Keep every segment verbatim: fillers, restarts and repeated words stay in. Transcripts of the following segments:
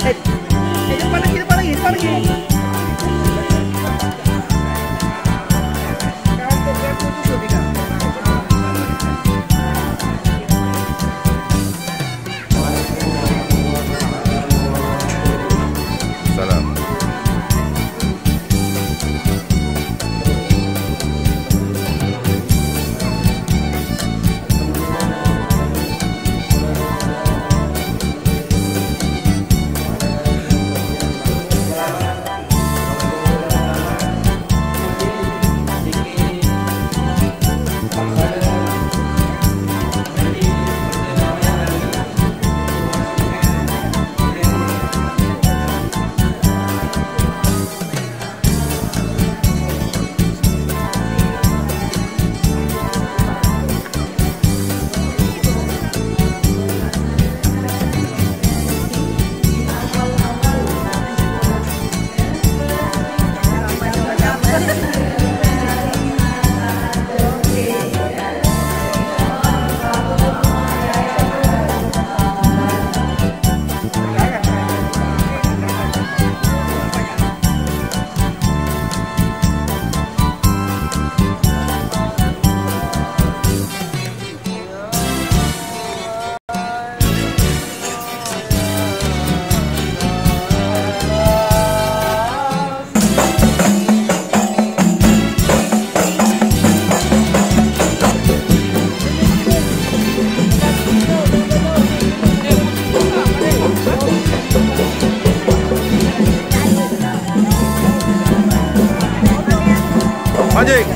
Eh, eh, depan lagi, depan lagi, depan lagi. Mancing.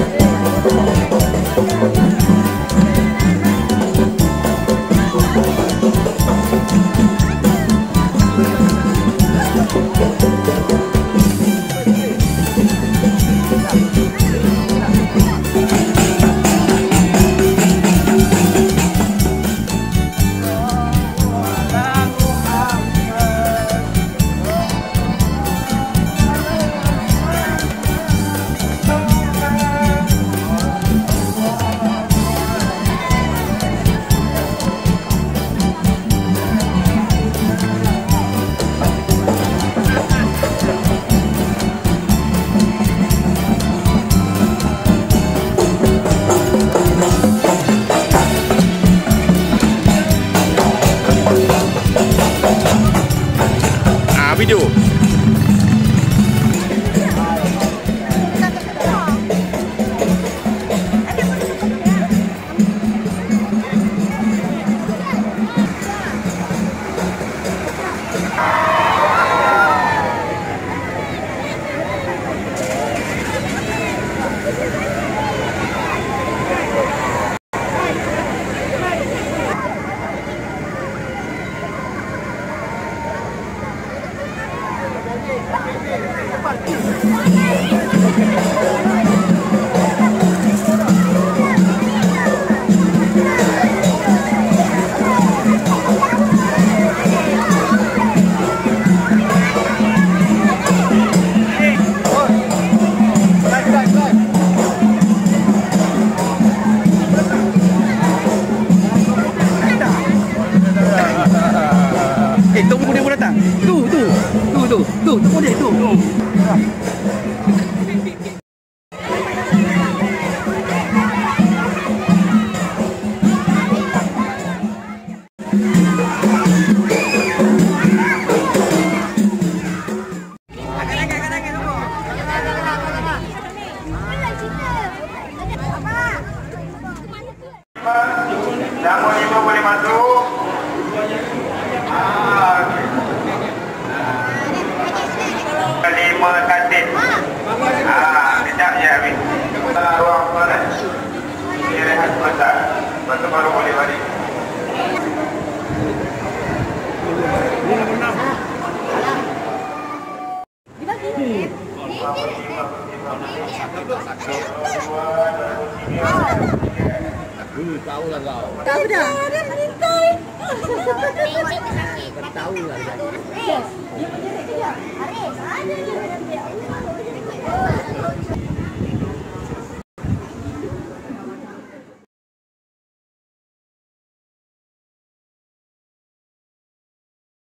Video. Eh, tu dia pun datang. Tu, tu. Tu, tu. Tu, tu dia tu. Tu. Namun ibu boleh masuk. Ah, okey. Lima kantin. Ah, kejap je habis. Ruang mana? Ini rehat sebentar. Lepas tu baru boleh balik. Hmm, tahu lah kau. Tahu dah. Ada meningkai. Tahu lah. Yes. Dia menjerit kejap. Haris, ada